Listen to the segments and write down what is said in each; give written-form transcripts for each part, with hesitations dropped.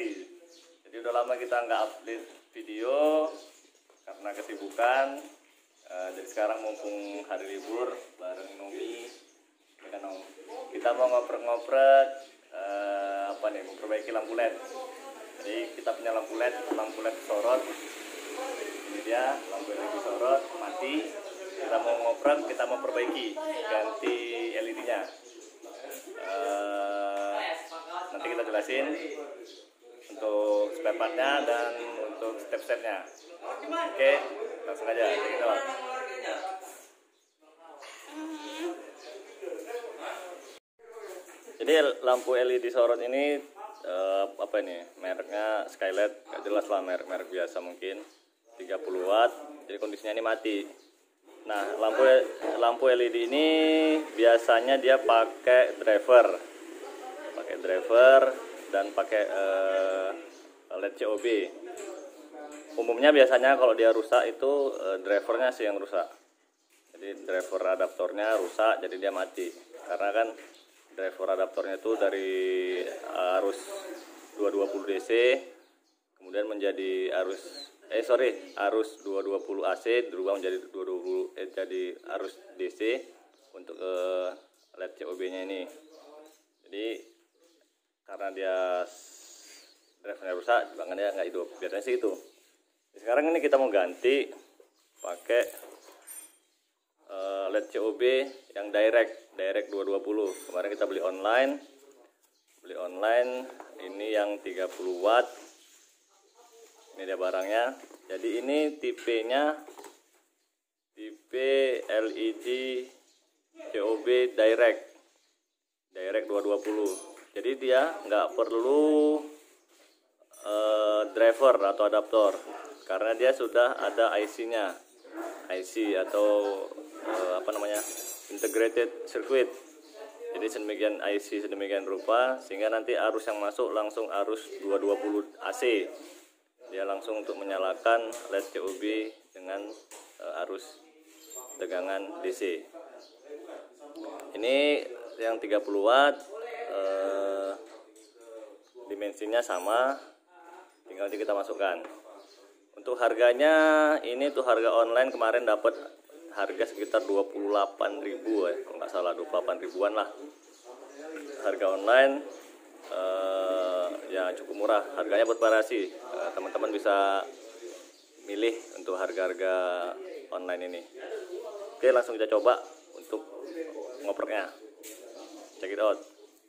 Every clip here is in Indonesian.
lagi. Jadi udah lama kita nggak update video karena kesibukan. Jadi sekarang mumpung hari libur bareng Nomi, kita mau ngoprek-ngoprek memperbaiki lampu LED. Jadi kita punya lampu LED sorot. Ini dia lampu LED sorot mati. Kita mau ngoprek, kita mau perbaiki, ganti LED-nya. Nanti kita jelasin untuk spare part-nya dan untuk step-stepnya. Oke, langsung aja kita. Jadi lampu LED sorot ini mereknya Skylight, gak jelas lah, merek biasa mungkin 30 watt. Jadi kondisinya ini mati. Nah, lampu LED ini biasanya dia pakai driver dan pakai LED COB. Umumnya biasanya kalau dia rusak itu drivernya sih yang rusak. Jadi driver adaptornya rusak, jadi dia mati. Karena kan driver adaptornya itu dari arus 220 DC kemudian menjadi arus 220 AC berubah menjadi jadi arus DC untuk LED COB-nya ini. Jadi karena dia drivernya rusak, makanya nggak hidup. Biasanya sih itu. Sekarang ini kita mau ganti pakai LED COB yang direct 220. Kemarin kita beli online ini yang 30 watt. Ini dia barangnya. Jadi ini tipenya tipe LED COB direct 220. Jadi dia nggak perlu driver atau adaptor karena dia sudah ada IC-nya, IC atau integrated circuit. Jadi sedemikian rupa sehingga nanti arus yang masuk langsung arus 220 AC. Dia langsung untuk menyalakan LED COB dengan arus tegangan DC. Ini yang 30 watt, dimensinya sama, tinggal kita masukkan. Untuk harganya ini tuh harga online kemarin dapat harga sekitar 28.000 kalau nggak salah, 28 ribuan lah. Harga online ya cukup murah, harganya bervariasi. Teman-teman bisa milih untuk harga-harga online ini. Oke, langsung kita coba untuk ngopreknya. Check it out.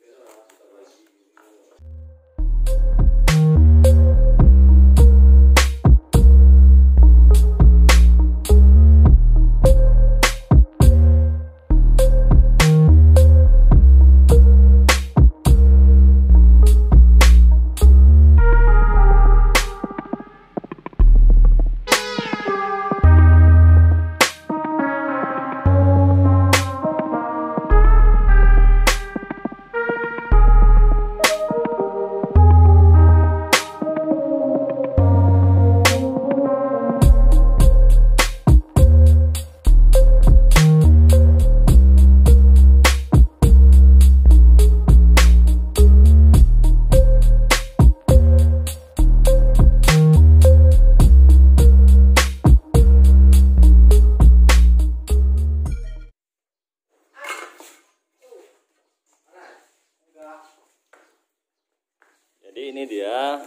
Jadi ini dia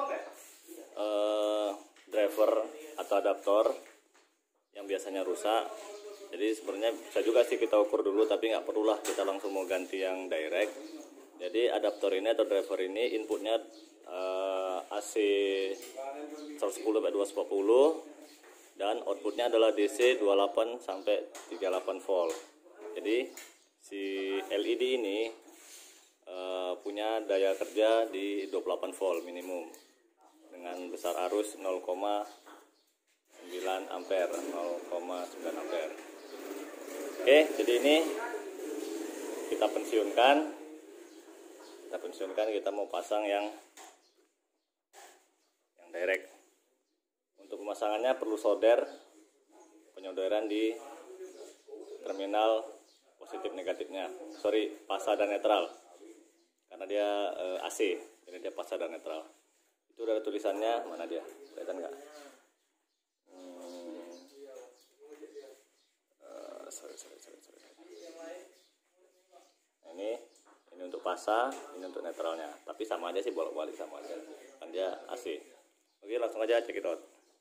driver atau adaptor yang biasanya rusak. Jadi sebenarnya bisa juga sih kita ukur dulu, tapi nggak perlulah kita langsung mau ganti yang direct. Jadi adaptor ini atau driver ini inputnya AC 110/240 dan outputnya adalah DC 28 sampai 38 volt. Jadi si LED ini punya daya kerja di 28 volt minimum dengan besar arus 0,9 ampere. Oke, jadi ini kita pensiunkan, kita mau pasang yang direct. Untuk pemasangannya perlu solder, penyolderan di terminal positif negatifnya, pasar dan netral, karena dia AC, jadi dia pasar dan netral. Itu udah ada tulisannya, mana dia? Kelihatan nggak? Sorry. Ini untuk pasa, ini untuk netralnya. Tapi sama aja sih, bolak-balik sama aja. Kan dia AC. Oke, langsung aja check it out.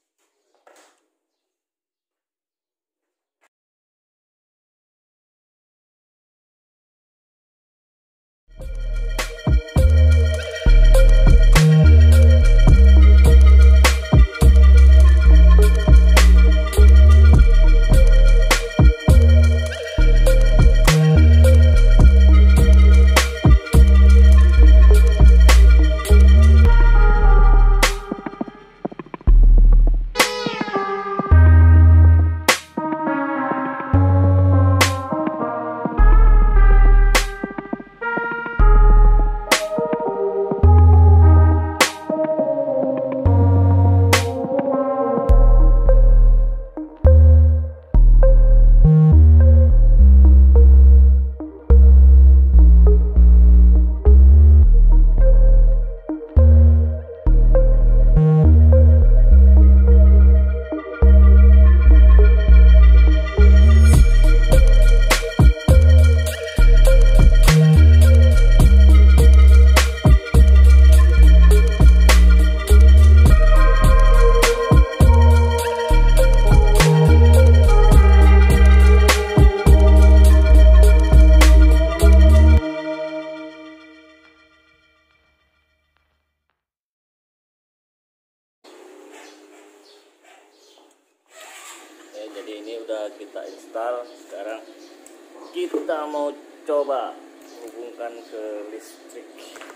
Jadi ini udah kita install. Sekarang kita mau coba hubungkan ke listrik.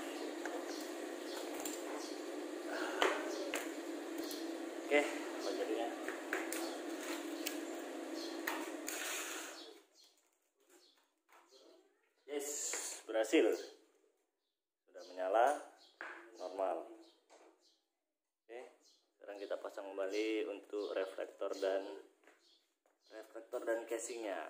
Oke, apa jadinya? Yes, berhasil. Sudah menyala, normal. Oke, sekarang kita pasang kembali untuk reflektor dan casingnya.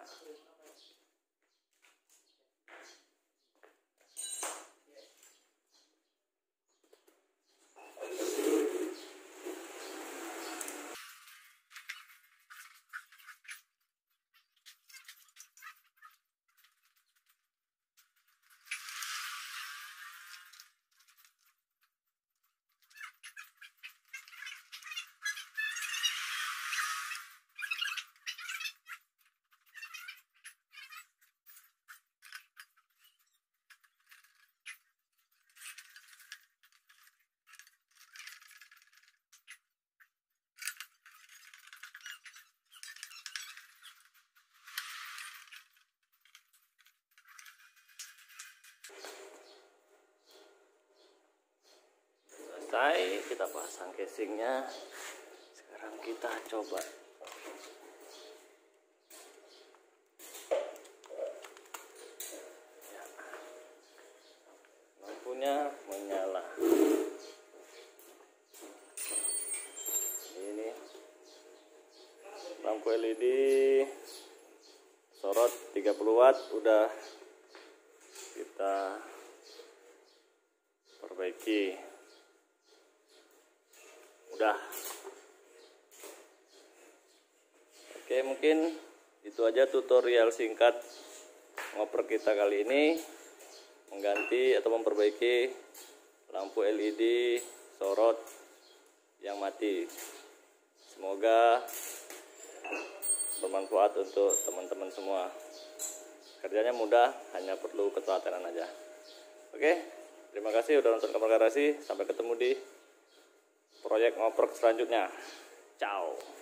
Selesai, kita pasang casingnya. Sekarang kita coba. Ya. Lampunya menyala. Ini lampu LED sorot 30 watt udah kita perbaiki. Udah. Oke, mungkin itu aja tutorial singkat ngoprek kita kali ini, mengganti atau memperbaiki lampu LED sorot yang mati. Semoga bermanfaat untuk teman-teman semua. Kerjanya mudah, hanya perlu ketelatenan aja. Oke, terima kasih udah nonton Kamar Garasi. Sampai ketemu di proyek ngoprek selanjutnya. Ciao.